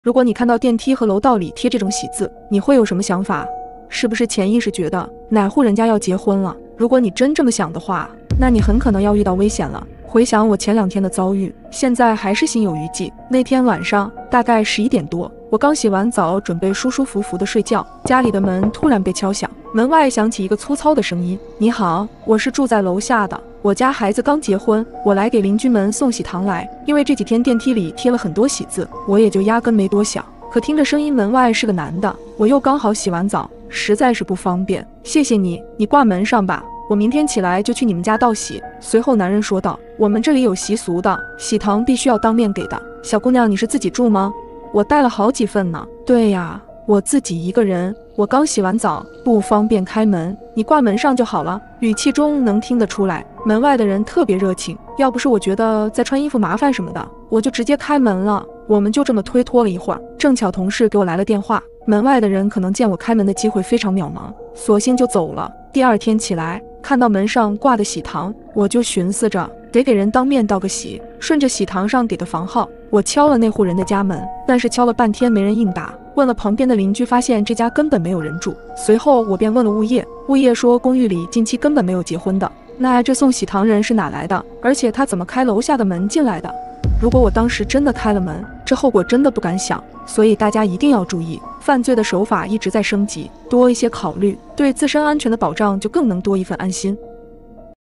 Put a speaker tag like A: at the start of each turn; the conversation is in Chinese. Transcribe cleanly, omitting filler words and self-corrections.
A: 如果你看到电梯和楼道里贴这种喜字，你会有什么想法？是不是潜意识觉得哪户人家要结婚了？如果你真这么想的话，那你很可能要遇到危险了。回想我前2天的遭遇，现在还是心有余悸。那天晚上大概11点多，我刚洗完澡，准备舒舒服服的睡觉，家里的门突然被敲响，门外响起一个粗糙的声音：“你好，我是住在楼下的，我家孩子刚结婚，我来给邻居们送喜糖来。”因为这几天电梯里贴了很多喜字，我也就压根没多想。可听着声音，门外是个男的，我又刚好洗完澡，实在是不方便。谢谢你，你挂门上吧，我明天起来就去你们家道喜。随后男人说道：“我们这里有习俗的，喜糖必须要当面给的。小姑娘，你是自己住吗？我带了好几份呢。”对呀，我自己一个人，我刚洗完澡，不方便开门，你挂门上就好了。语气中能听得出来，门外的人特别热情，要不是我觉得在穿衣服麻烦什么的，我就直接开门了。我们就这么推脱了一会儿，正巧同事给我来了电话，门外的人可能见我开门的机会非常渺茫，索性就走了。第2天起来，看到门上挂的喜糖，我就寻思着得给人当面道个喜。顺着喜糖上给的房号，我敲了那户人的家门，但是敲了半天没人应答。问了旁边的邻居，发现这家根本没有人住。随后我便问了物业，物业说公寓里近期根本没有结婚的。那这送喜糖人是哪来的？而且他怎么开楼下的门进来的？如果我当时真的开了门，这后果真的不敢想。所以大家一定要注意，犯罪的手法一直在升级，多一些考虑，对自身安全的保障就更能多一份安心。